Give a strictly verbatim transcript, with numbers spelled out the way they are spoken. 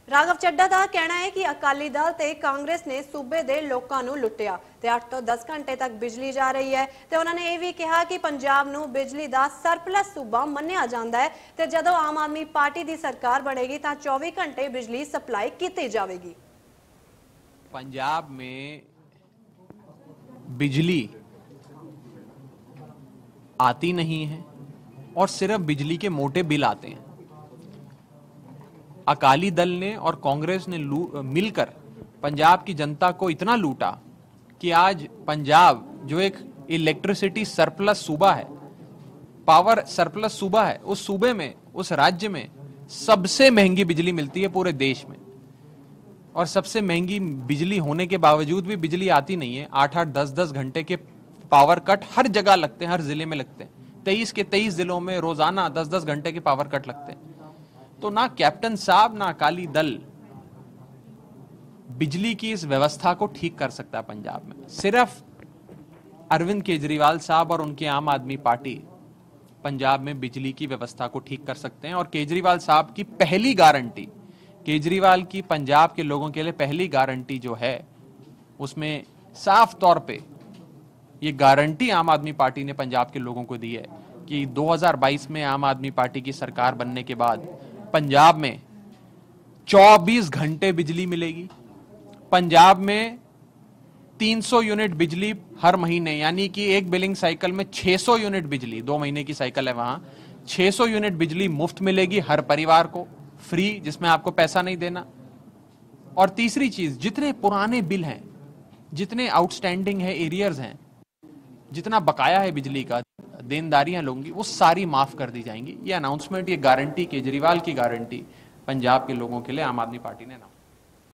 ਰਾਘਵ ਚੱਡਾ ਦਾ ਕਹਿਣਾ ਹੈ ਕਿ ਅਕਾਲੀ ਦਲ ਤੇ ਕਾਂਗਰਸ ਨੇ ਸੂਬੇ ਦੇ ਲੋਕਾਂ ਨੂੰ ਲੁੱਟਿਆ ਤੇ ਅੱਠ ਤੋਂ ਦਸ ਘੰਟੇ ਤੱਕ ਬਿਜਲੀ ਜਾ ਰਹੀ ਹੈ ਤੇ ਉਹਨਾਂ ਨੇ ਇਹ ਵੀ ਕਿਹਾ ਕਿ ਪੰਜਾਬ ਨੂੰ ਬਿਜਲੀ ਦਾ ਸਰਪਲਸ ਸੂਬਾ ਮੰਨਿਆ ਜਾਂਦਾ ਹੈ ਤੇ ਜਦੋਂ ਆਮ ਆਦਮੀ ਪਾਰਟੀ ਦੀ ਸਰਕਾਰ ਬਣੇਗੀ ਤਾਂ चौबीस घंटे बिजली सप्लाई की जाएगी। पंजाब में बिजली आती नहीं है और सिर्फ बिजली के मोटे बिल आते हैं। अकाली दल ने और कांग्रेस ने मिलकर पंजाब की जनता को इतना लूटा कि आज पंजाब जो एक इलेक्ट्रिसिटी सरप्लस सूबा है, पावर सरप्लस सूबा है, उस सूबे में, उस राज्य में सबसे महंगी बिजली मिलती है पूरे देश में। और सबसे महंगी बिजली होने के बावजूद भी बिजली आती नहीं है। आठ आठ दस दस घंटे के पावर कट हर जगह लगते हैं, हर जिले में लगते हैं। तेईस के तेईस जिलों में रोजाना दस दस घंटे के पावर कट लगते हैं। तो ना कैप्टन साहब ना अकाली दल बिजली की इस व्यवस्था को ठीक कर सकता है पंजाब में। सिर्फ अरविंद केजरीवाल साहब और उनकी आम आदमी पार्टी पंजाब में बिजली की व्यवस्था को ठीक कर सकते हैं। और केजरीवाल साहब की पहली गारंटी, केजरीवाल की पंजाब के लोगों के लिए पहली गारंटी जो है, उसमें साफ तौर पे ये गारंटी आम आदमी पार्टी ने पंजाब के लोगों को दी है कि दो हज़ार बाईस में आम आदमी पार्टी की सरकार बनने के बाद पंजाब में चौबीस घंटे बिजली मिलेगी। पंजाब में तीन सौ यूनिट बिजली हर महीने, यानी कि एक बिलिंग साइकिल में छह सौ यूनिट बिजली, दो महीने की साइकिल है वहां, छह सौ यूनिट बिजली मुफ्त मिलेगी हर परिवार को, फ्री, जिसमें आपको पैसा नहीं देना। और तीसरी चीज, जितने पुराने बिल हैं, जितने आउटस्टैंडिंग है, एरियर्स हैं, जितना बकाया है बिजली का, देनदारियां लोगों, वो सारी माफ कर दी जाएंगी। ये अनाउंसमेंट, ये गारंटी, केजरीवाल की गारंटी पंजाब के लोगों के लिए आम आदमी पार्टी ने ना